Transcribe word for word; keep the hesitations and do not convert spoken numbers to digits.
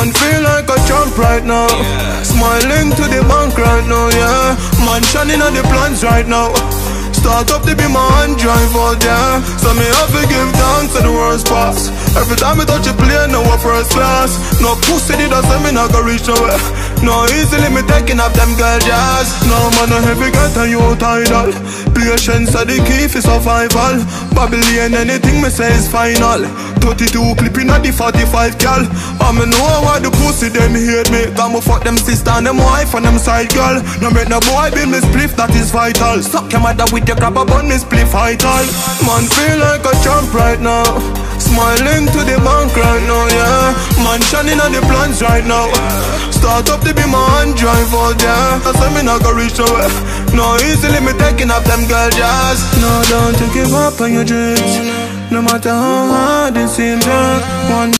Man feel like a champ right now. Smiling to the bank right now, yeah. Man shining on the plans right now. Start up to be my hand drive out there. So me have to give thanks to the worst pass. Every time I touch a plane, now a first class. No pussy did say me not go reach nowhere. No easily me taking up them girl jazz. No man no heavy get a youth idol. Patience are the key for survival. Babylon anything me say is final. thirty-two clipping at the forty-five gal. I me know why the pussy them hate me. Got me fuck them sister and them wife and them side girl. No make no boy build me spliff, that is vital. Suck your mother with your crab upon me spliff vital. Man feel like a champ right now. Smiling to the bank right now, yeah. Man shining on the plans right now. Start up to be my hand drive out there. I say me not go reach nowhere. No easily me taking up them girl jazz. No, don't you give up on your dreams. No matter how hard it seems, yeah. One